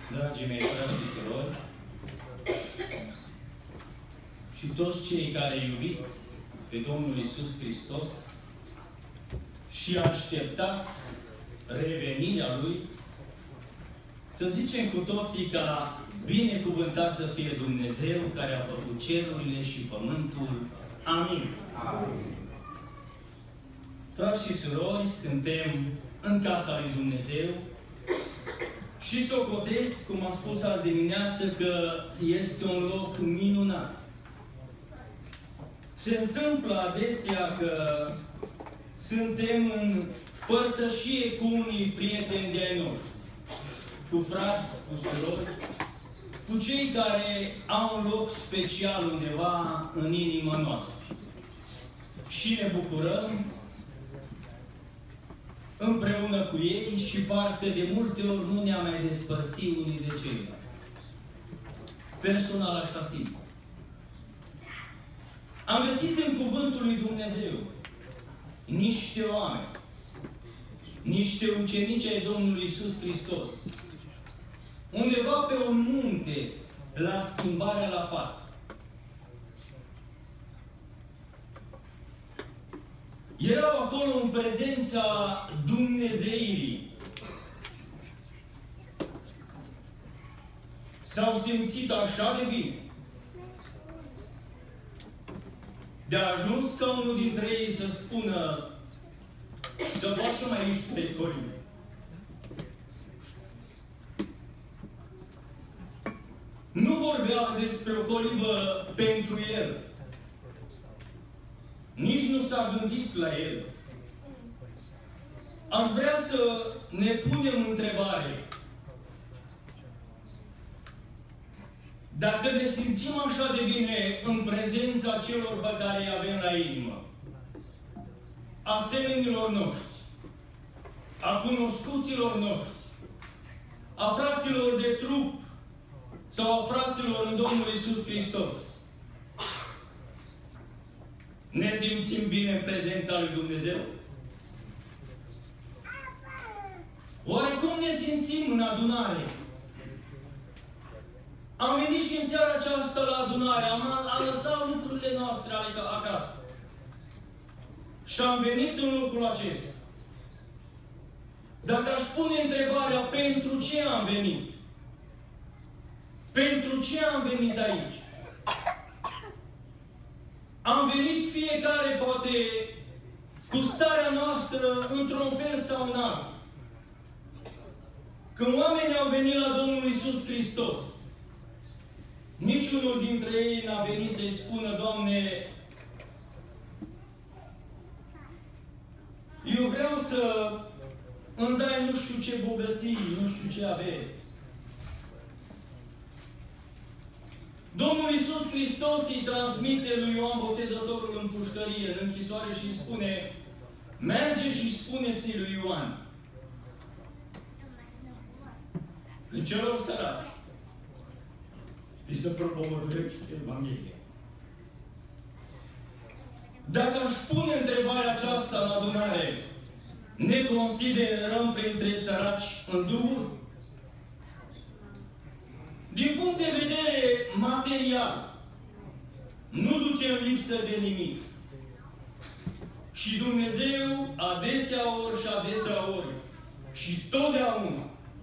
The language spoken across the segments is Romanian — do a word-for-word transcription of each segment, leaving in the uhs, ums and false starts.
Dragii mei frați și surori, și toți cei care iubiți pe Domnul Iisus Hristos și așteptați revenirea Lui, să zicem cu toții ca binecuvântat să fie Dumnezeu care a făcut cerurile și pământul. Amin. Amin. Frați și surori, suntem în casa lui Dumnezeu și socotesc, cum am spus azi dimineață, că este un loc minunat. Se întâmplă adesea că suntem în părtășie cu unii prieteni de-ai noștri, cu frați, cu surori, cu cei care au un loc special undeva în inima noastră. Și ne bucurăm împreună cu ei și parcă de multe ori nu ne-am mai despărțit unii de ceilalți. Personal așa simt. Am găsit în Cuvântul lui Dumnezeu niște oameni, niște ucenici ai Domnului Iisus Hristos, undeva pe un munte, la schimbarea la față. Erau acolo în prezența Dumnezeirii. S-au simțit așa de bine. De a ajuns ca unul dintre ei să spună: să facem aici trei colinde. Nu vorbea despre o colibă pentru el. Nici nu s-a gândit la el. Aș vrea să ne punem întrebare. Dacă ne simțim așa de bine în prezența celor pe care îi avem la inimă, a semenilor noștri, a cunoscuților noștri, a fraților de trup sau a fraților în Domnul Iisus Hristos, ne simțim bine în prezența lui Dumnezeu? Oare cum ne simțim în adunare? Am venit și în seara aceasta la adunare, am, am lăsat lucrurile noastre acasă. Și am venit în locul acesta. Dacă aș pune întrebarea, pentru ce am venit? Pentru ce am venit aici? Am venit fiecare, poate, cu starea noastră, într-un fel sau în alt. Când oamenii au venit la Domnul Iisus Hristos, niciunul dintre ei n-a venit să-i spună: Doamne, eu vreau să îmi dai nu știu ce bogății, nu știu ce avere. Domnul Iisus Hristos îi transmite lui Ioan Botezătorul în pușcărie, în închisoare, și spune: merge și spuneți lui Ioan, în celor săraci, îi să propovăduiește Evanghelia. Dacă aș pune întrebarea aceasta în adunare, ne considerăm printre săraci în Duhul? Din punct de vedere material, nu ducem lipsă de nimic. Și Dumnezeu, adesea ori și adesea ori, și totdeauna,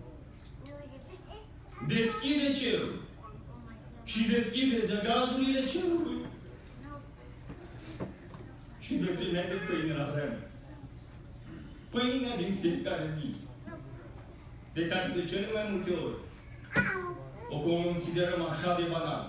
deschide cerul și deschide zăgazurile cerului și dă plinea de pâine la vreme. Pâinea din fiecare zi, de care de cele mai multe ori o considerăm așa de banal.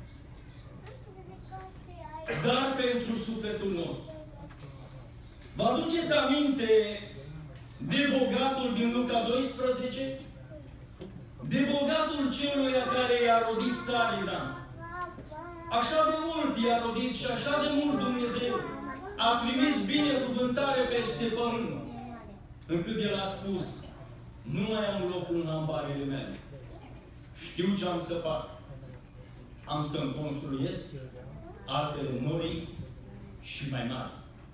Dar pentru sufletul nostru. Vă aduceți aminte de bogatul din Luca doisprezece? De bogatul celuia care i-a rodit țarina. Așa de mult i-a rodit și așa de mult Dumnezeu a trimis binecuvântare peste pământ, încât El a spus: nu mai am locul în ambarele mele. Știu ce am să fac. Am să-mi construiesc altele noi și mai mari.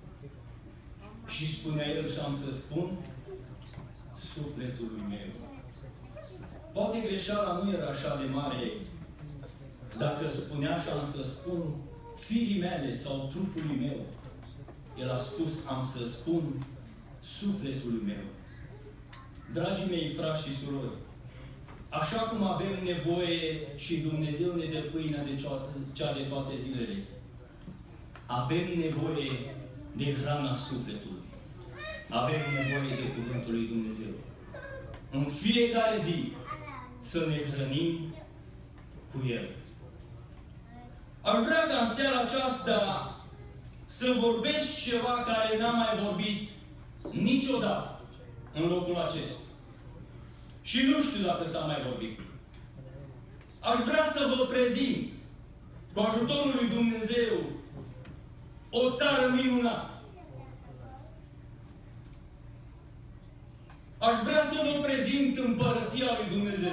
Și spunea El, și am să spun, sufletului meu: poate greșeala nu era așa de mare dacă spunea și am să spun firii mele sau trupului meu. El a spus, am să spun sufletului meu. Dragii mei, frați și surori, așa cum avem nevoie și Dumnezeu ne dă pâinea de cea de toate zilele, avem nevoie de hrana sufletului. Avem nevoie de Cuvântul lui Dumnezeu. În fiecare zi să ne hrănim cu El. Aș vrea ca în seara aceasta să vorbesc ceva care n-am mai vorbit niciodată în locul acesta. Și nu știu dacă s-a mai vorbit. Aș vrea să vă prezint, cu ajutorul lui Dumnezeu, o țară minunată. Aș vrea să vă prezint împărăția lui Dumnezeu.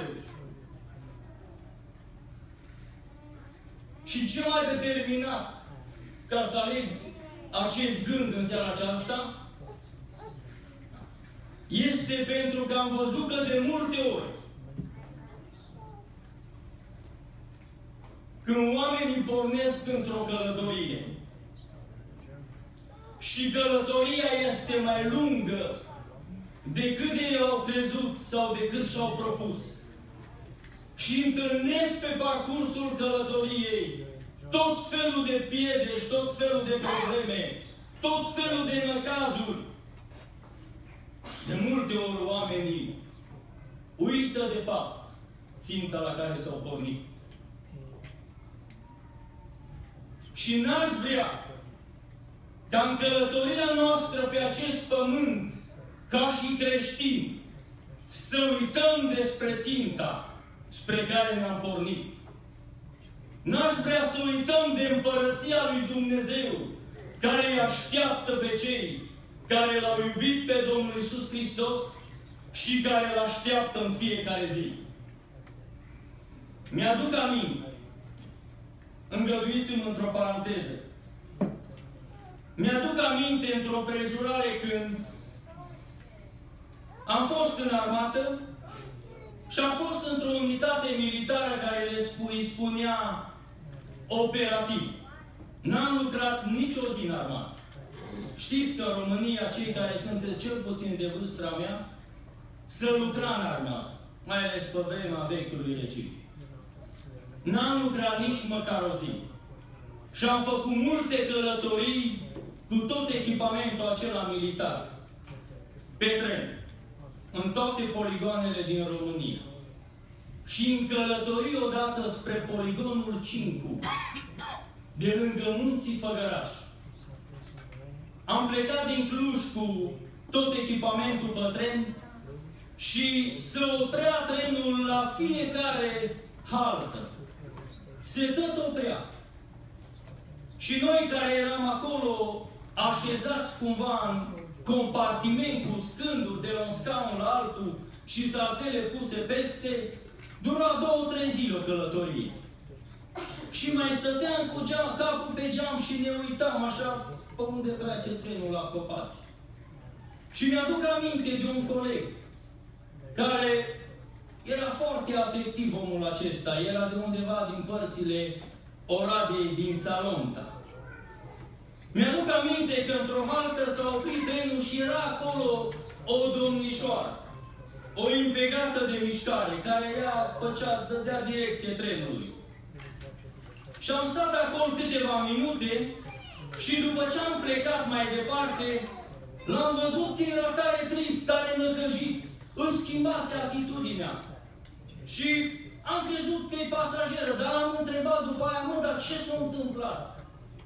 Și ce mai determinat ca să aleg acest gând în seara aceasta este pentru că am văzut că de multe ori când oamenii pornesc într-o călătorie și călătoria este mai lungă decât ei au crezut sau decât și-au propus și întâlnesc pe parcursul călătoriei tot felul de pierderi și tot felul de probleme, tot felul de năcazuri, de multe ori oamenii uită de fapt ținta la care s-au pornit. Și n-aș vrea ca în călătoria noastră pe acest pământ, ca și creștini, să uităm despre ținta spre care ne-am pornit. N-aș vrea să uităm de împărăția lui Dumnezeu, care îi așteaptă pe cei care L-au iubit pe Domnul Iisus Hristos și care Îl așteaptă în fiecare zi. Mi-aduc aminte, îngăduiți-mi într-o paranteză, mi-aduc aminte într-o prejurare când am fost în armată și am fost într-o unitate militară care le îi spunea operativ. N-am lucrat nicio zi în armată. Știți că în România, cei care sunt cel puțin de vârstra mea, să lucra în armată, mai ales pe vremea vechiului regim. N-am lucrat nici măcar o zi. Și am făcut multe călătorii cu tot echipamentul acela militar, pe tren, în toate poligoanele din România. Și în călătorii odată spre poligonul Cincu, de lângă munții Făgăraș. Am plecat din Cluj cu tot echipamentul pe tren și se oprea trenul la fiecare haltă. Se tot oprea. Și noi care eram acolo așezați cumva în compartiment cu scânduri de la un scaun la altul și saltele puse peste, dura două, trei zile o călătorie. Și mai stăteam cu geam, capul pe geam și ne uitam așa pe unde trece trenul la copaci. Și mi-aduc aminte de un coleg care era foarte afectiv, omul acesta. Era de undeva din părțile Oradei, din Salonta. Mi-aduc aminte că într-o haltă s-a oprit trenul și era acolo o domnișoară, o impegată de mișcare, care ea făcea, dădea direcție trenului. Și am stat acolo câteva minute și după ce am plecat mai departe, l-am văzut că era tare trist, tare năcăjit. Își schimbase atitudinea. Și am crezut că e pasageră, dar l-am întrebat după aia, mă, dar ce s-a întâmplat?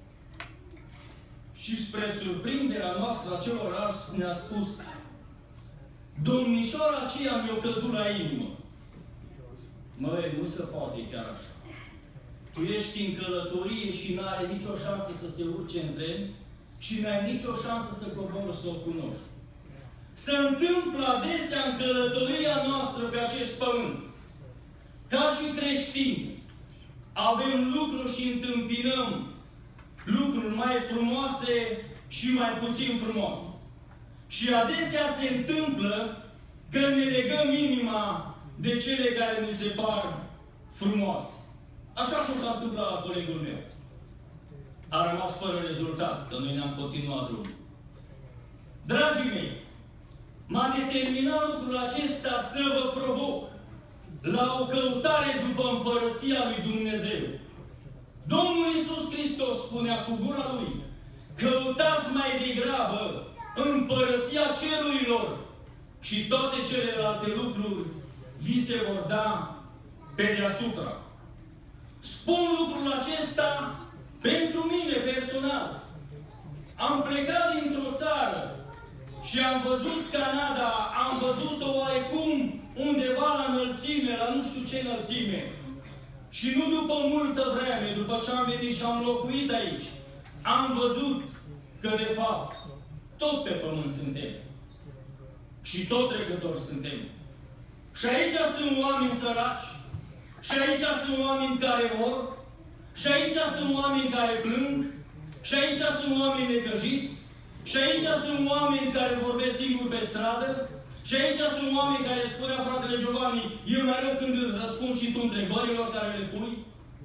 Și spre surprinderea noastră a celorlalți ne-a spus, domnișoara aceea mi-a căzut la inimă. Măi, nu se poate chiar așa. Tu ești în călătorie și n-are nicio șansă să se urce în tren și n-ai nicio șansă să cobori să o cunoști. Se întâmplă adesea în călătoria noastră pe acest pământ. Ca și creștini, avem lucruri și întâmpinăm lucruri mai frumoase și mai puțin frumoase. Și adesea se întâmplă că ne legăm inima de cele care ni se par frumoase. Așa cum s-a întâmplat la colegul meu. A rămas fără rezultat, că noi ne-am continuat drumul. Dragii mei, m-a determinat lucrul acesta să vă provoc la o căutare după împărăția lui Dumnezeu. Domnul Iisus Hristos spunea cu gura Lui: căutați mai degrabă împărăția cerurilor și toate celelalte lucruri vi se vor da pe deasupra. Spun lucrul acesta pentru mine personal. Am plecat dintr-o țară și am văzut Canada, am văzut-o oarecum undeva la înălțime, la nu știu ce înălțime. Și nu după multă vreme, după ce am venit și am locuit aici, am văzut că, de fapt, tot pe pământ suntem. Și tot trecători suntem. Și aici sunt oameni săraci, și aici sunt oameni care mor, și aici sunt oameni care plâng, și aici sunt oameni necăjiți, și aici sunt oameni care vorbesc singuri pe stradă, și aici sunt oameni care spunea fratele Giovanni: eu mai rău când îți răspund și tu întrebărilor care le pui.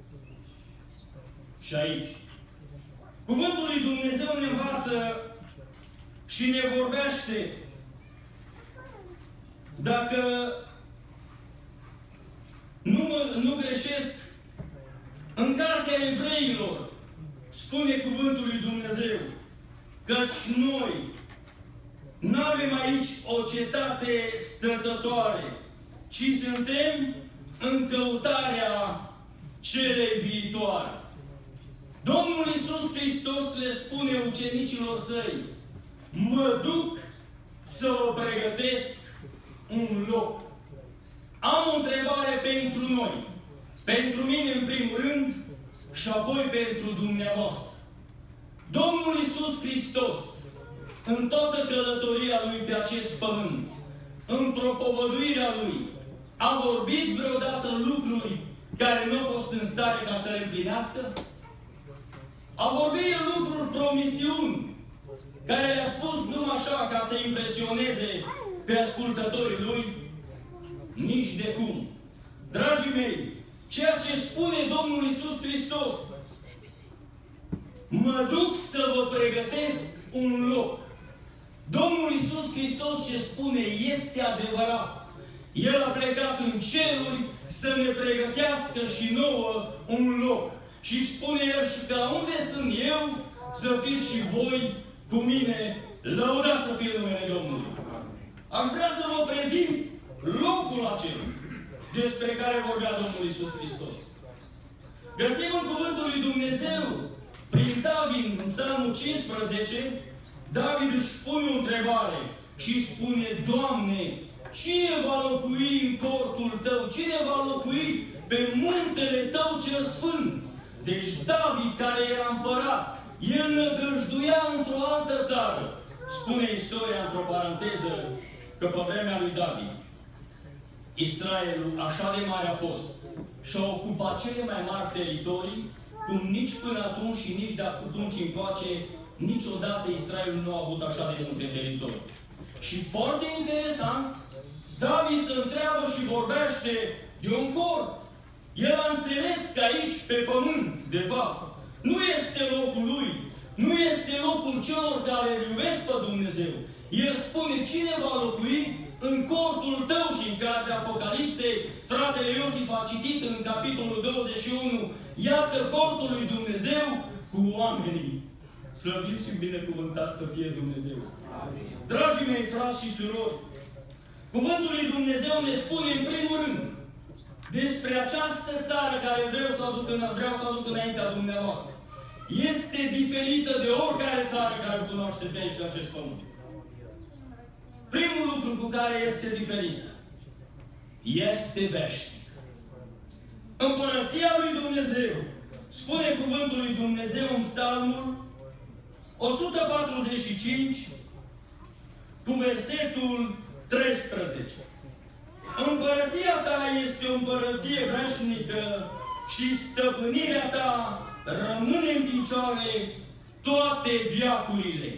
Și aici Cuvântul lui Dumnezeu ne învață și ne vorbește. Dacă nu, mă, nu greșesc, în Cartea Evreilor spune Cuvântul lui Dumnezeu: căci noi nu avem aici o cetate stătătoare, ci suntem în căutarea celei viitoare. Domnul Iisus Hristos le spune ucenicilor săi: mă duc să vă pregătesc un loc. Am o întrebare pentru noi. Pentru mine în primul rând și apoi pentru dumneavoastră. Domnul Iisus Hristos, în toată călătoria Lui pe acest pământ, în propovăduirea Lui, a vorbit vreodată lucruri care nu au fost în stare ca să le împlinească? A vorbit lucruri, promisiuni, care le-a spus numai așa ca să impresioneze pe ascultătorii Lui? Nici de cum. Dragii mei, ceea ce spune Domnul Iisus Hristos: mă duc să vă pregătesc un loc. Domnul Iisus Hristos ce spune este adevărat. El a plecat în ceruri să ne pregătească și nouă un loc. Și spune El și că unde sunt eu, să fiți și voi cu mine, lăudați să fie numele Domnului. Aș vrea să vă prezint locul acela despre care vorbea Domnul Iisus Hristos. Găsim în Cuvântul lui Dumnezeu, prin David, în Psalmul cincisprezece, David își pune o întrebare și spune: Doamne, cine va locui în cortul Tău? Cine va locui pe muntele Tău cel sfânt? Deci David, care era împărat, el nădăjduia într-o altă țară. Spune istoria, într-o paranteză, că pe vremea lui David, Israelul așa de mare a fost și a ocupat cele mai mari teritorii, cum nici până atunci și nici de atunci încoace, niciodată Israelul nu a avut așa de multe teritorii. Și foarte interesant, David se întreabă și vorbește de un cort. El a înțeles că aici, pe pământ, de fapt, nu este locul lui, nu este locul celor care îl iubesc pe Dumnezeu. El spune: cine va locui în cortul tău? Și în cartea Apocalipsei, fratele Iosif a citit în capitolul douăzeci și unu: iată cortul lui Dumnezeu cu oamenii. Slăviți și binecuvântați să fie Dumnezeu. Amin. Dragii mei, frați și surori, Cuvântul lui Dumnezeu ne spune în primul rând despre această țară care vreau să o aduc, în, vreau să o aduc înaintea dumneavoastră. Este diferită de oricare țară care o cunoașteți de aici, pe acest pământ. Primul lucru cu care este diferită, este veșnic. Împărăția lui Dumnezeu, spune Cuvântul lui Dumnezeu în Psalmul o sută patruzeci și cinci, cu versetul treisprezece. Împărăția ta este o împărăție veșnică și stăpânirea ta rămâne în picioare toate veacurile.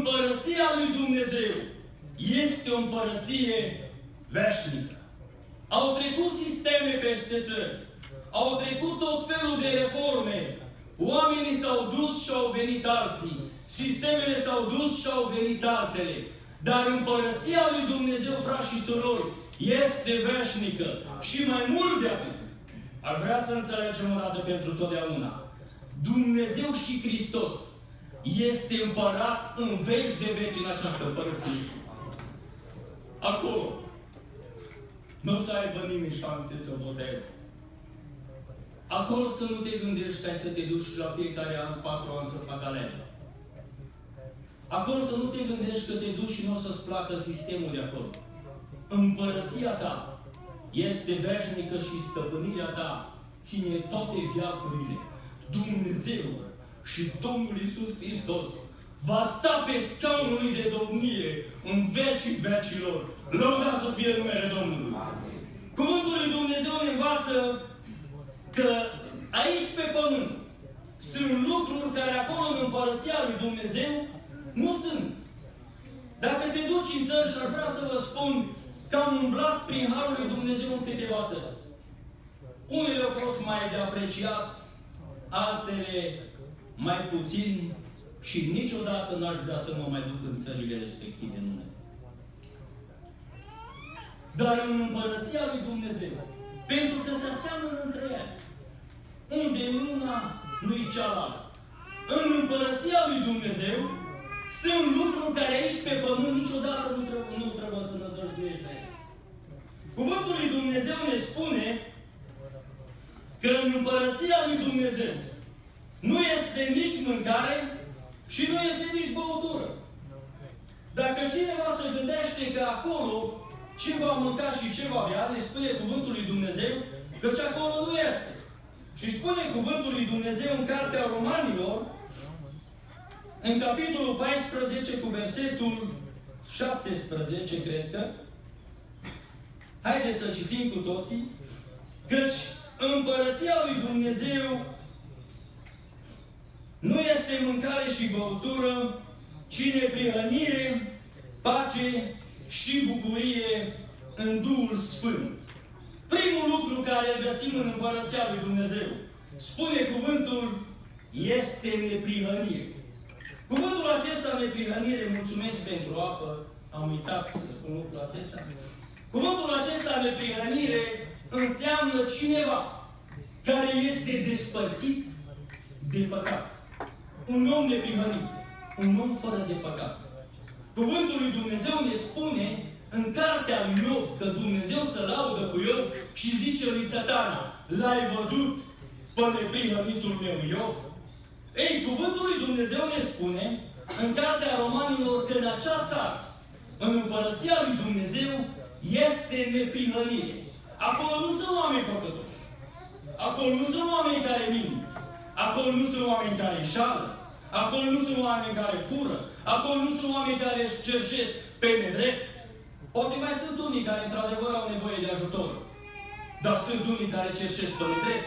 Împărăția lui Dumnezeu este o împărăție veșnică. Au trecut sisteme peste țări. Au trecut tot felul de reforme. Oamenii s-au dus și au venit alții. Sistemele s-au dus și au venit altele. Dar împărăția lui Dumnezeu, frați și surori, este veșnică. Și mai mult de atât, ar vrea să înțelegem o dată pentru totdeauna. Dumnezeu și Hristos este împărat în veci de veci în această împărăție. Acolo nu o să aibă nimeni șanse să voteze. Acolo să nu te gândești, ai să te duci la fiecare an, patru ani să facă alegeri. Acolo să nu te gândești că te duci și nu o să-ți placă sistemul de acolo. Împărăția ta este veșnică și stăpânirea ta ține toate veacurile. Dumnezeu și Domnul Iisus Hristos va sta pe scaunul lui de domnie în vecii vecilor. Lăudat să fie numele Domnului. Cuvântul lui Dumnezeu ne învață că aici pe pământ sunt lucruri care acolo în împărăția lui Dumnezeu nu sunt. Dacă te duci în țări, și ar vrea să vă spun că am umblat prin Harul lui Dumnezeu în câteva țări. Unele au fost mai de apreciat, altele mai puțin și niciodată n-aș vrea să mă mai duc în țările respective, nu. Dar în împărăția lui Dumnezeu, pentru că se aseamănă între ele, unde una nu-i cealaltă. În împărăția lui Dumnezeu sunt lucruri care aici pe pământ niciodată nu trebuie, nu trebuie să nădăjduiești la ele. Cuvântul lui Dumnezeu ne spune că în împărăția lui Dumnezeu nu este nici mâncare și nu este nici băutură. Dacă cineva se gândește că acolo ce va mânca și ce va bea, ne spune cuvântul lui Dumnezeu, căci acolo nu este. Și spune cuvântul lui Dumnezeu în Cartea Romanilor, în capitolul paisprezece cu versetul șaptesprezece, cred că. Haideți să citim cu toții. Căci împărăția lui Dumnezeu nu este mâncare și băutură, ci neprihănire, pace și bucurie în Duhul Sfânt. Primul lucru care îl găsim în împărăția lui Dumnezeu, spune cuvântul, este neprihănire. Cuvântul acesta, neprihănire, mulțumesc pentru apă, am uitat să spun lucrul acesta. Cuvântul acesta, neprihănire, înseamnă cineva care este despărțit de păcat. Un om neprihănit, un om fără de păcat. Cuvântul lui Dumnezeu ne spune în cartea lui Iov că Dumnezeu se laudă cu Iov și zice lui Satana, l-ai văzut pe neprihănitul meu Iov? Ei, cuvântul lui Dumnezeu ne spune în cartea Romanilor că în acea țară, în împărăția lui Dumnezeu, este neprihănire. Acolo nu sunt oameni păcătoși. Acolo nu sunt oameni care mint. Acolo nu sunt oameni care înșală. Acolo nu sunt oameni care fură. Acolo nu sunt oameni care își cerșesc pe nedrept. Poate mai sunt unii care într-adevăr au nevoie de ajutor. Dar sunt unii care cerșesc pe nedrept.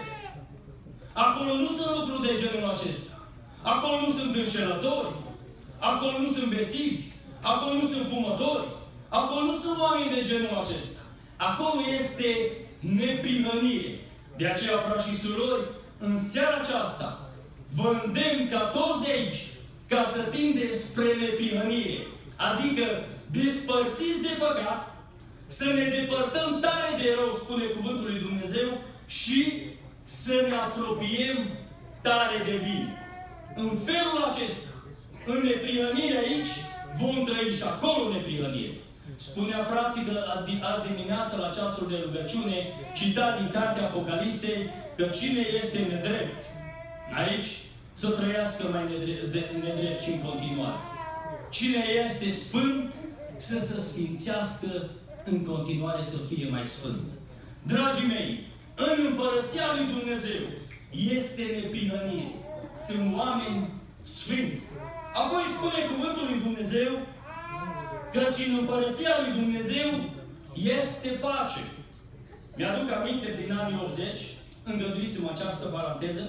Acolo nu sunt lucruri de genul acesta. Acolo nu sunt înșelători. Acolo nu sunt bețivi. Acolo nu sunt fumători. Acolo nu sunt oameni de genul acesta. Acolo este neprihănire. De aceea, frați și surori, în seara aceasta, vă îndemn ca toți de aici, ca să tindeți spre neprihănire. Adică, despărțiți de păcat, să ne depărtăm tare de rău, spune cuvântul lui Dumnezeu, și să ne apropiem tare de bine. În felul acesta, în neprihănire aici, vom trăi și acolo neprihănire. Spunea frații că azi dimineață la ceasul de rugăciune, citat din cartea Apocalipsei, că cine este nedrept aici, să trăiască mai nedrept, de, nedrept și în continuare. Cine este sfânt, să se sfințească în continuare, să fie mai sfânt. Dragii mei, în împărăția lui Dumnezeu este neprihănire. Sunt oameni sfinți. Apoi spune cuvântul lui Dumnezeu căci în împărăția lui Dumnezeu este pace. Mi-aduc aminte prin anii optzeci, îngăduiți-mă această paranteză,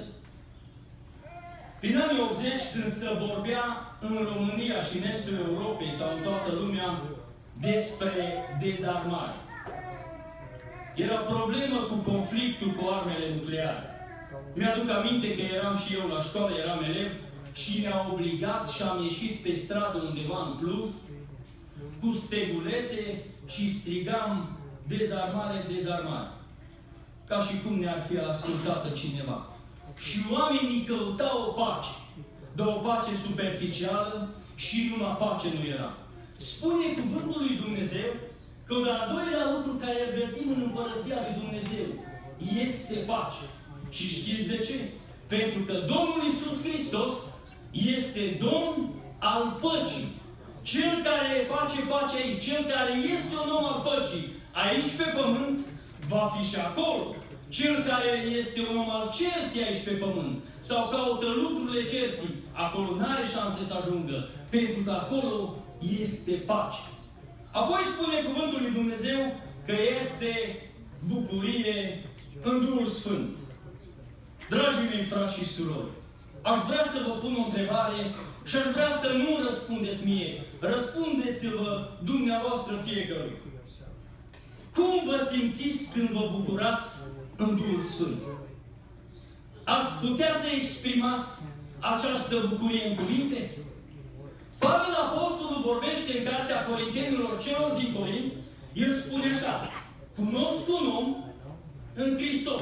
prin anii optzeci, când se vorbea în România și în estul Europei sau în toată lumea despre dezarmare. era problemă cu conflictul cu armele nucleare. Mi-aduc aminte că eram și eu la școală, eram elev și ne-a obligat și am ieșit pe stradă undeva în Cluj cu stegulețe și strigam dezarmare, dezarmare. Ca și cum ne-ar fi ascultată cineva. Și oamenii căutau o pace, dar o pace superficială și numai pace nu era. Spune cuvântul lui Dumnezeu că un al doilea lucru care îl găsim în Împărăția lui Dumnezeu este pace. Și știți de ce? Pentru că Domnul Iisus Hristos este Domn al păcii. Cel care face pace aici, cel care este un om al păcii, aici pe pământ, va fi și acolo. Cel care este un om al cerții aici pe pământ, sau caută lucrurile cerții, acolo nu are șanse să ajungă, pentru că acolo este pace. Apoi spune cuvântul lui Dumnezeu că este bucurie în Duhul Sfânt. Dragii mei frați și surori, aș vrea să vă pun o întrebare și aș vrea să nu răspundeți mie. Răspundeți-vă dumneavoastră fiecare. Cum vă simțiți când vă bucurați în Duhul Sfânt? Ați putea să exprimați această bucurie în cuvinte? Pavel Apostolul vorbește în Cartea Corintenilor celor din Corint, el spune așa: cunosc un om în Hristos.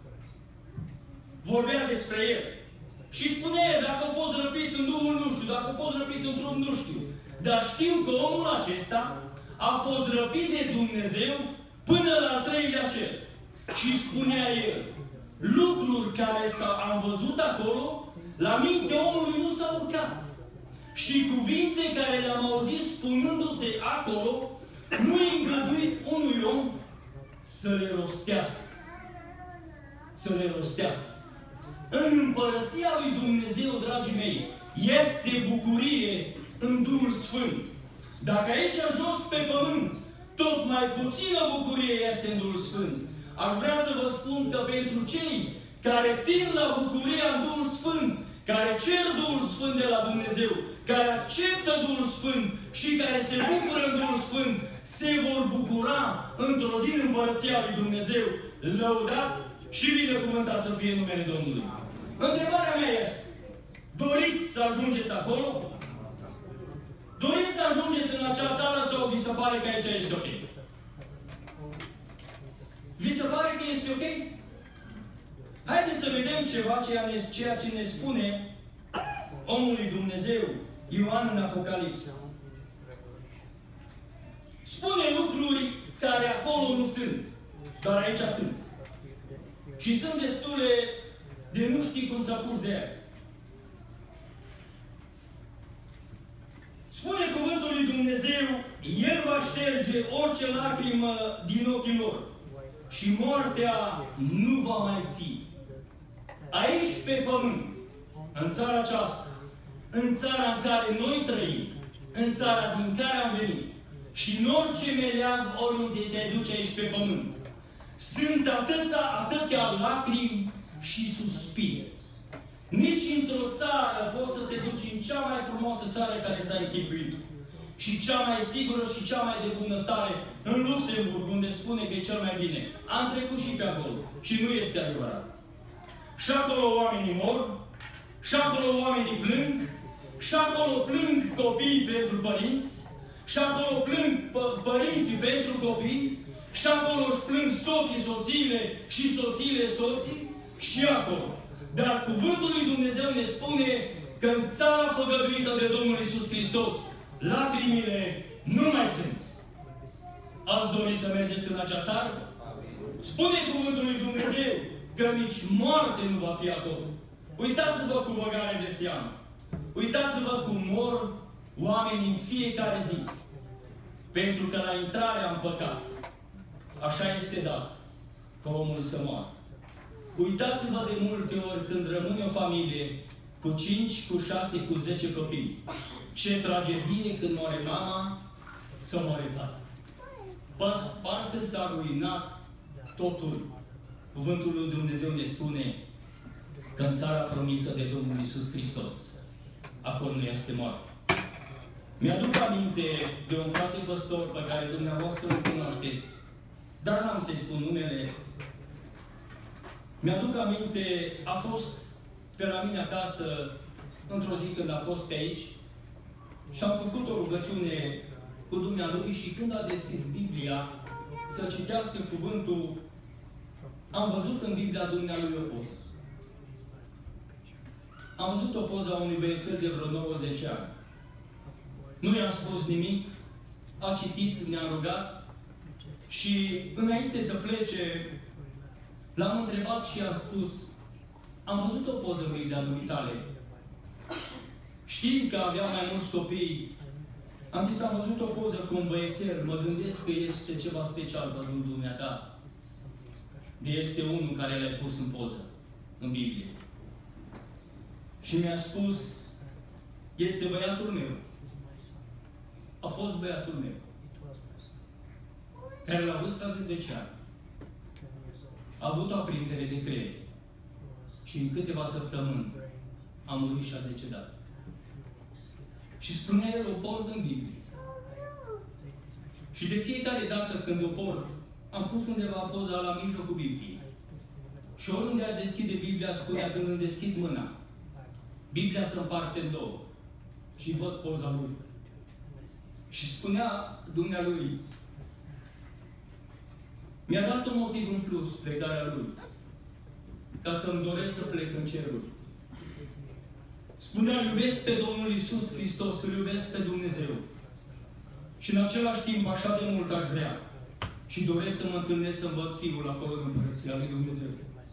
Vorbea despre el. Și spunea, dacă a fost răpit în Duhul nu știu, dacă a fost răpit în trup nu știu. Dar știu că omul acesta a fost răpit de Dumnezeu până la al treilea cer. Și spunea el, lucruri care am văzut acolo, la mintea omului nu s-au urcat. Și cuvinte care le-am auzit spunându-se acolo, nu-i îngăduit unui om să le rostească. Să le rostească. În Împărăția lui Dumnezeu, dragii mei, este bucurie în Duhul Sfânt. Dacă aici jos pe pământ, tot mai puțină bucurie este în Duhul Sfânt. Aș vrea să vă spun că pentru cei care tind la bucuria în Duhul Sfânt, care cer Duhul Sfânt de la Dumnezeu, care acceptă Duhul Sfânt și care se bucură în Duhul Sfânt, se vor bucura într-o zi în Împărăția lui Dumnezeu, lăudat și binecuvântat să fie numele Domnului. Întrebarea mea este, doriți să ajungeți acolo? Doriți să ajungeți în acea țară sau vi se pare că aici este ok? Vi se pare că este ok? Haideți să vedem ceva, ceea ce ne spune omul lui Dumnezeu, Ioan în Apocalipsă. Spune lucruri care acolo nu sunt, dar aici sunt. Și sunt destule de nu știi cum să fugi de ea. Spune cuvântul lui Dumnezeu, El va șterge orice lacrimă din ochii lor și moartea nu va mai fi. Aici pe pământ, în țara aceasta, în țara în care noi trăim, în țara din care am venit și în orice meleag oriunde te duci aici pe pământ, sunt atâția, atâtea lacrimi și suspine. Nici într-o țară poți să te duci în cea mai frumoasă țară care ți-ai închipuit. Și cea mai sigură și cea mai de bună stare, în Luxemburg, unde spune că e cel mai bine. Am trecut și pe acolo. Și nu este adevărat. Și acolo oamenii mor, și acolo oamenii plâng, și acolo plâng copiii pentru părinți, și acolo plâng pă părinții pentru copii, și acolo își plâng soții soțiile și soțiile soții, și acolo. Dar cuvântul lui Dumnezeu ne spune că în țara făgăduită de Domnul Iisus Hristos, lacrimile nu mai sunt. Ați dori să mergeți în acea țară? Spune cuvântul lui Dumnezeu că nici moarte nu va fi acolo. Uitați-vă cu băgare de seamă. Uitați-vă cum mor oamenii în fiecare zi. Pentru că la intrarea în păcat, așa este dat, că omul să moară. Uitați-vă de multe ori când rămâne o familie cu cinci, cu șase, cu zece copii. Ce tragedie când moare mama sau moare tata. Parcă s-a ruinat totul. Cuvântul lui Dumnezeu ne spune că în țara promisă de Domnul Iisus Hristos, acolo nu este moarte. Mi-aduc aminte de un frate păstor pe care dumneavoastră îl cunoașteți. dar n-am să-i spun numele. Mi-aduc aminte, a fost pe la mine acasă, într-o zi când a fost pe aici, și am făcut o rugăciune cu dumnealui și când a deschis Biblia să citească cuvântul, am văzut în Biblia dumnealui o poză. Am văzut o poză a unui băiețel de vreo nouăzeci ani. Nu i-am spus nimic, a citit, ne-a rugat și înainte să plece, l-am întrebat și i-am spus: am văzut o poză în Biblia dumitale. Știind că avea mai mulți copii, am zis, am văzut o poză cu un băiețel, mă gândesc că este ceva special pentru dumneata. De este unul care l-ai pus în poză, în Biblie. Și mi-a spus, este băiatul meu. A fost băiatul meu. Care la vârsta de zece ani a avut o aprindere de creier. Și în câteva săptămâni a murit și a decedat. Și spunea el, o port în Biblie. Și de fiecare dată când o port, am pus undeva poza la mijlocul Bibliei. Și oriunde a deschide Biblia, spunea, când îmi deschid mâna, Biblia se împarte în două. Și văd poza lui. Și spunea dumnealui, mi-a dat un motiv în plus plecarea lui, ca să-mi doresc să plec în cerul. Spunea, iubesc pe Domnul Iisus Hristos, îl iubesc pe Dumnezeu. Și în același timp, așa de mult aș vrea și doresc să mă întâlnesc, să-mi văd Fiul acolo în Împărăția lui Dumnezeu.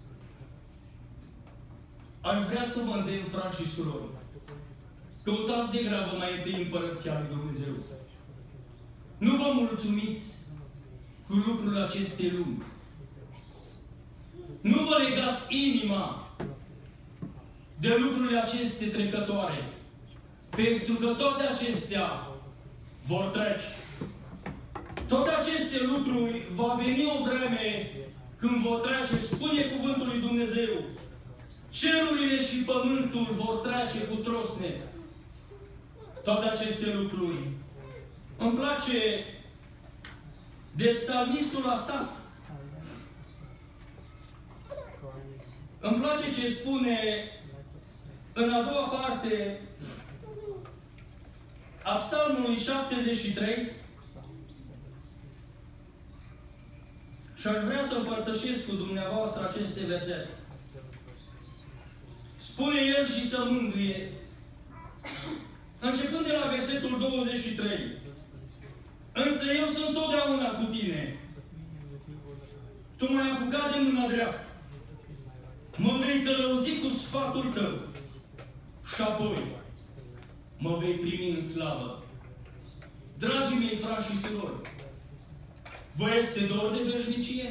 Aș vrea să vă îndemn, frați și surori, căutați de grabă mai întâi Împărăția lui Dumnezeu. Nu vă mulțumiți cu lucrurile acestei lumi. Nu vă legați inima de lucrurile aceste trecătoare, pentru că toate acestea vor trece. Toate aceste lucruri va veni o vreme când vor trece, spune cuvântul lui Dumnezeu. Cerurile și pământul vor trece cu trosne. Toate aceste lucruri. Îmi place de psalmistul Asaf. Îmi place ce spune în a doua parte a psalmului șaptezeci și trei. Și aș vrea să împărtășesc cu dumneavoastră aceste versete. Spune el și să mângâie. Începând de la versetul douăzeci și trei. Însă eu sunt totdeauna cu tine. Tu m-ai apucat de mâna dreaptă. Mă vei călăuzi cu sfatul tău. Și apoi mă vei primi în slavă. Dragii mei, frați și surori, vă este dor de veșnicie?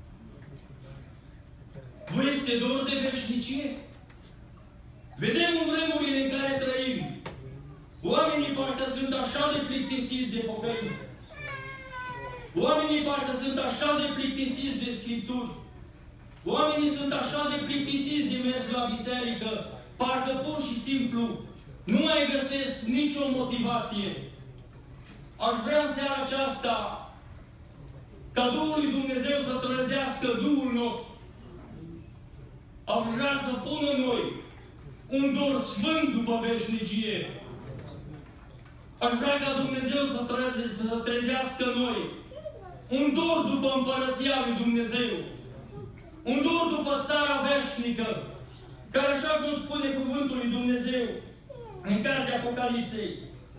Vă este dor de veșnicie? Vedem în vremurile în care trăim, oamenii parcă sunt așa de plictisiți de pocăință. Oamenii parcă sunt așa de plictisiți de Scripturi. Oamenii sunt așa de plictisiți de mers la biserică, parcă pur și simplu nu mai găsesc nicio motivație. Aș vrea în seara aceasta ca Duhul lui Dumnezeu să trăzească Duhul nostru. Aș vrea să pună în noi un dor sfânt după veșnicie. Aș vrea ca Dumnezeu să, treze, să trezească în noi un dor după Împărăția lui Dumnezeu. Un dor după țara veșnică, care, așa cum spune cuvântul lui Dumnezeu în cartea Apocalipsei,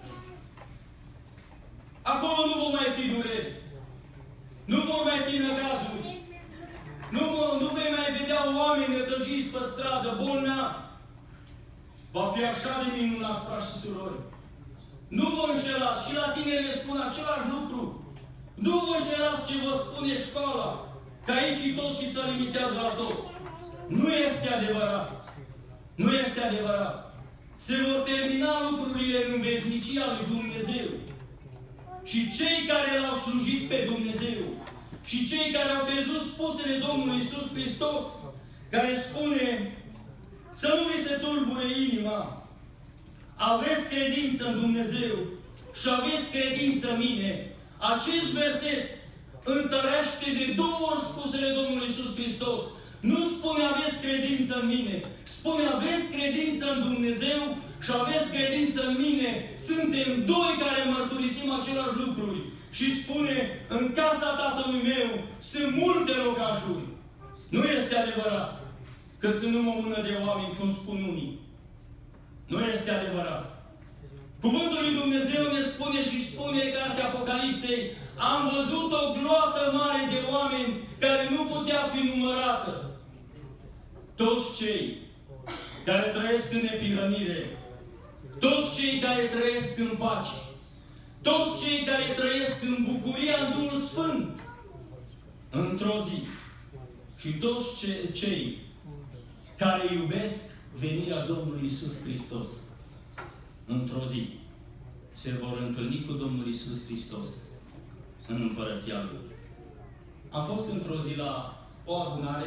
acolo nu vor mai fi dureri, nu vor mai fi năcazuri, nu, nu vei mai vedea oameni nătăjiți pe stradă, bolnavi. Va fi așa de minunat, frați și surori. Nu vă înșelați, și la tine le spun același lucru. Nu vă înșelați ce vă spune școala, că aici e tot și se limitează la tot. Nu este adevărat. Nu este adevărat. Se vor termina lucrurile în veșnicia lui Dumnezeu. Și cei care l-au slujit pe Dumnezeu, și cei care au crezut spusele Domnului Iisus Hristos, care spune să nu vi se tulbure inima, aveți credință în Dumnezeu și aveți credință în mine. Acest verset întărește de două ori spusele Domnului Iisus Hristos. Nu spune aveți credință în mine, spune aveți credință în Dumnezeu și aveți credință în mine. Suntem doi care mărturisim aceleași lucruri. Și spune, în casa Tatălui meu sunt multe locașuri. Nu este adevărat că sunt numai o mână de oameni, cum spun unii. Nu este adevărat. Cuvântul lui Dumnezeu ne spune și spune în cartea Apocalipsei, am văzut o gloată mare de oameni care nu putea fi numărată. Toți cei care trăiesc în neprihănire, toți cei care trăiesc în pace, toți cei care trăiesc în bucuria în Duhul Sfânt, într-o zi, și toți ce, cei care iubesc venirea Domnului Iisus Hristos, într-o zi, se vor întâlni cu Domnul Iisus Hristos în Împărăția Lui. Am fost într-o zi la o adunare,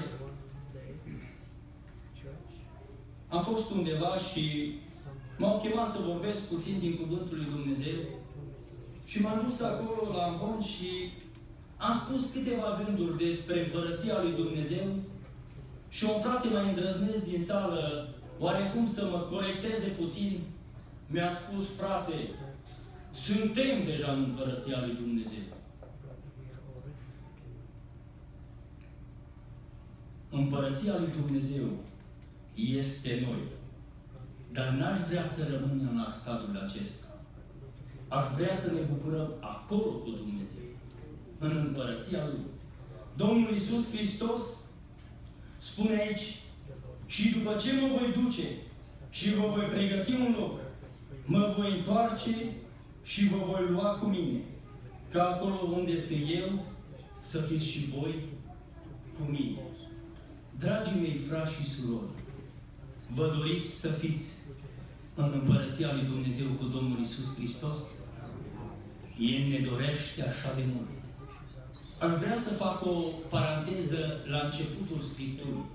am fost undeva și m-au chemat să vorbesc puțin din Cuvântul lui Dumnezeu și m-am dus acolo la amvon și am spus câteva gânduri despre Împărăția lui Dumnezeu și un frate mai îndrăznesc din sală, oarecum să mă corecteze puțin, mi-a spus, frate, suntem deja în Împărăția lui Dumnezeu. Împărăția lui Dumnezeu este noi. Dar n-aș vrea să rămânem la stadiul acesta. Aș vrea să ne bucurăm acolo cu Dumnezeu, în Împărăția Lui. Domnul Iisus Hristos spune aici, și după ce mă voi duce și vă voi pregăti un loc, mă voi întoarce și vă voi lua cu mine, ca acolo unde sunt eu, să fiți și voi cu mine. Dragii mei frați și surori, vă doriți să fiți în Împărăția lui Dumnezeu cu Domnul Iisus Hristos? El ne dorește așa de mult. Aș vrea să fac o paranteză la începutul Scripturii.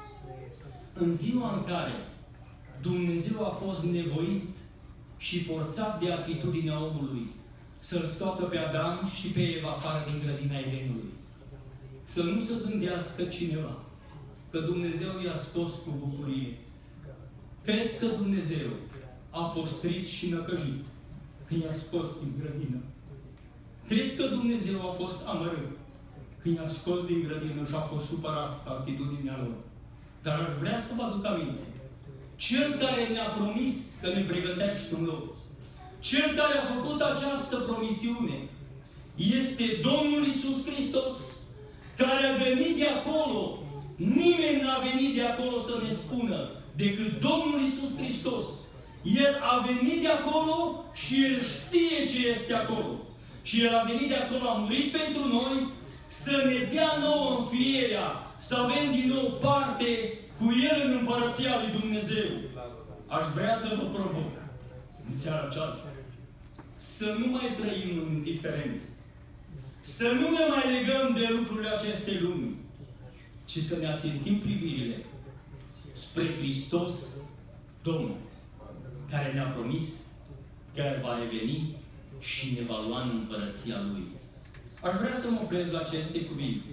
În ziua în care Dumnezeu a fost nevoit și forțat de atitudinea omului să-l scoată pe Adam și pe Eva afară din grădina Edenului, să nu se gândească cineva că Dumnezeu i-a scos cu bucurie. Cred că Dumnezeu a fost trist și năcăjit când i-a scos din grădină. Cred că Dumnezeu a fost amărât când i-a scos din grădină și a fost supărat pe atitudinea lor. Dar aș vrea să vă aduc aminte. Cel care ne-a promis că ne pregătește un loc, Cel care a făcut această promisiune, este Domnul Iisus Hristos, care a venit de acolo. Nimeni n-a venit de acolo să ne spună decât Domnul Iisus Hristos. El a venit de acolo și El știe ce este acolo. Și El a venit de acolo, a murit pentru noi, să ne dea nouă înfierea, să avem din nou parte cu El în Împărăția lui Dumnezeu. Aș vrea să vă provoc în seara aceasta să nu mai trăim în indiferență, să nu ne mai legăm de lucrurile acestei lumi, ci să ne ațintim privirile spre Hristos, Domnul, care ne-a promis că va reveni și ne va lua în Împărăția Lui. Aș vrea să mă opresc la aceste cuvinte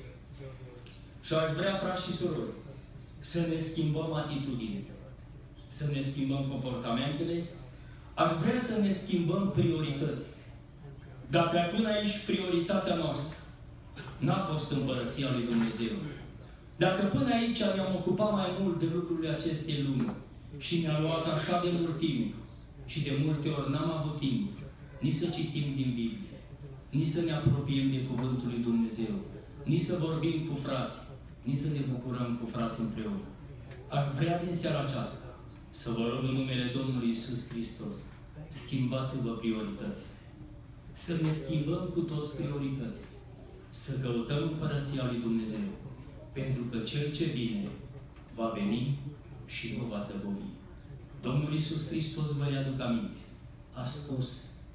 și aș vrea, frați și surori, să ne schimbăm atitudinile, să ne schimbăm comportamentele, aș vrea să ne schimbăm prioritățile. Dacă până aici prioritatea noastră n-a fost Împărăția lui Dumnezeu, dacă până aici ne-am ocupat mai mult de lucrurile acestei lumi și ne-a luat așa de mult timp și de multe ori n-am avut timp nici să citim din Biblie, nici să ne apropiem de Cuvântul lui Dumnezeu, nici să vorbim cu frați, nici să ne bucurăm cu frați împreună. Aș vrea din seara aceasta să vă rog în numele Domnului Iisus Hristos, schimbați-vă prioritățile. Să ne schimbăm cu toți prioritățile. Să căutăm Împărăția lui Dumnezeu. Pentru că Cel ce vine va veni și nu va zăbovi. Domnul Iisus Hristos, vă readuc aminte, a spus,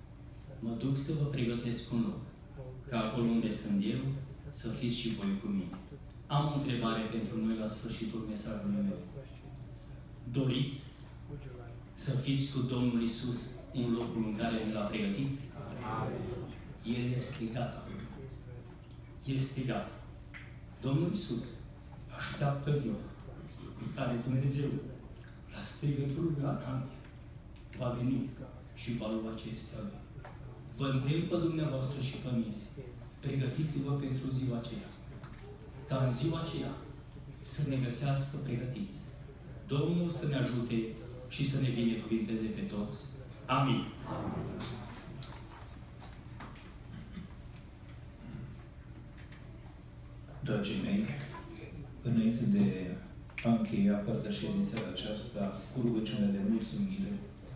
mă duc să vă pregătesc un loc, ca acolo unde sunt eu, să fiți și voi cu mine. Am o întrebare pentru noi la sfârșitul mesajului meu. Doriți să fiți cu Domnul Iisus în locul în care ne l-a pregătit? El este gata. este gata. Domnul Iisus așteaptă ziua în care Dumnezeu, la strigătul lui Arhanghel, va veni și va lua ce este a Lui. Vă îndemn pe dumneavoastră și pe mine, pregătiți-vă pentru ziua aceea. Ca în ziua aceea să ne găsească pregătiți. Domnul să ne ajute și să ne binecuvinteze pe toți. Amin. Dragii mei, înainte de a încheia părtăședința aceasta cu rugăciune de mulțumire,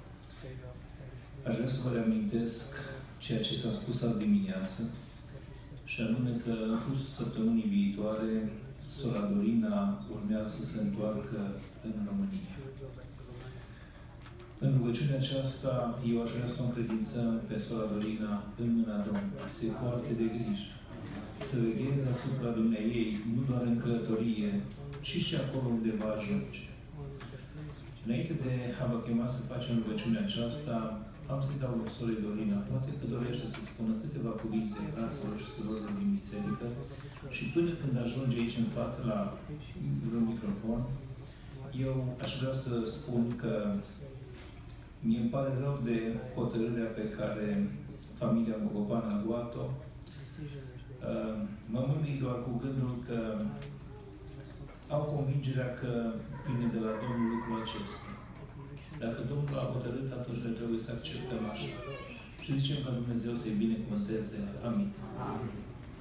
aș vrea să vă reamintesc ceea ce s-a spus azi dimineață, și anume că în cursul săptămânii viitoare, sora Dorina urmează să se întoarcă în România. În rugăciunea aceasta, eu aș vrea să o încredințăm pe sora Dorina în mâna Domnului, să-i poarte de grijă, să vegheze asupra dumneaei, nu doar în călătorie, ci și acolo unde va ajunge. Înainte de a vă chema să facem rugăciunea aceasta, am să-i dau loc sorei Dorina, poate că dorește să spună câteva cuvinte fraților și surorilor din biserică, și până când ajunge aici în față la vreun microfon, eu aș vrea să spun că mi îmi pare rău de hotărârea pe care familia Mogovan a luat-o. Mă mândri doar cu gândul că au convingerea că vine de la Domnul lucrul acesta. Dacă Domnul a hotărât, atunci noi trebuie să acceptăm așa. Și zicem că Dumnezeu să-i binecuvânteze. Amin. Amin.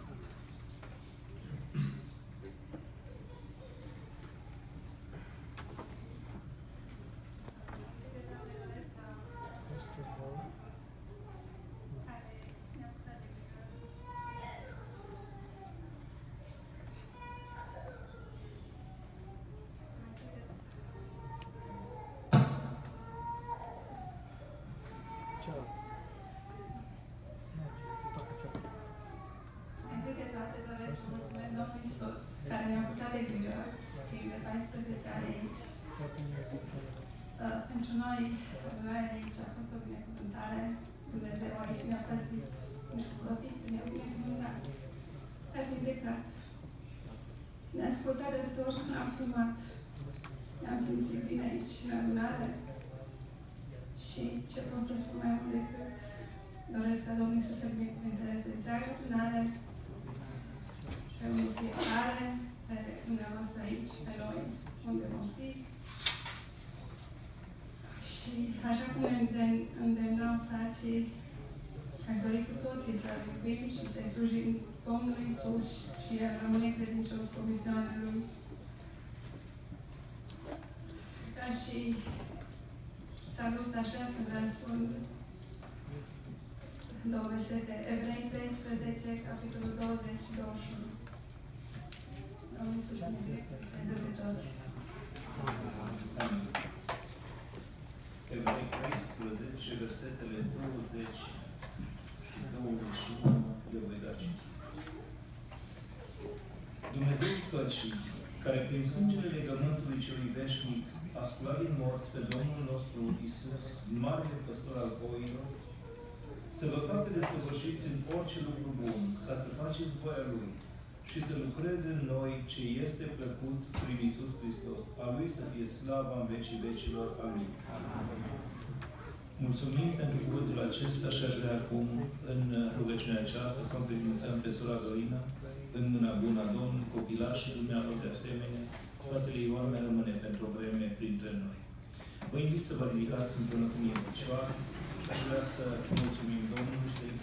Pentru noi, adunarea de aici a fost o binecuvântare. Dumnezeu aici ne-a păzit, ne-a plătit, ne-a binecuvântat. Ne-a vindecat. Ne-a ascultat de tot, ne-am filmat. Ne-am simțit bine aici, în adunare. Și ce pot să spun mai mult decât doresc ca Domnul Iisus să binecuvânteze întreaga adunare, pe unul fiecare, pe dumneavoastră aici, pe noi, unde vom fi. Și așa cum ne îndemnau frații, aș dori cu toții să iubim și să-i slujim Domnului Iisus și a rămâne credincios promisiunea Lui. Ca și salut, aș vrea să vă răspund două versete. Evrei treisprezece, capitolul douăzeci și douăzeci și unu. Domnul Iisus ne binecuvânteze pe toți. Amin. Evrei treisprezece, versetele douăzeci și douăzeci și unu, eu voi da citit. Dumnezeu păcii, care prin sângele legământului celui veșnic a sculat din morți pe Domnul nostru Iisus, marele păstor al oilor, să vă facă desăvârșiți în orice lucru bun, ca să faceți voia Lui și să lucreze în noi ce este plăcut prin Iisus Hristos. A Lui să fie slava în vecii vecilor. Amin. Mulțumim pentru cuvântul acesta și aș vrea acum, în rugăciunea aceasta, să încredințăm pe sora Dorina în mâna bună a Domnului, copilași și dumnealor de asemenea. Fratele Ioan mai rămâne pentru o vreme printre noi. Vă invit să vă ridicați împreună cu mine în picioare și aș vrea să mulțumim Domnului și să-i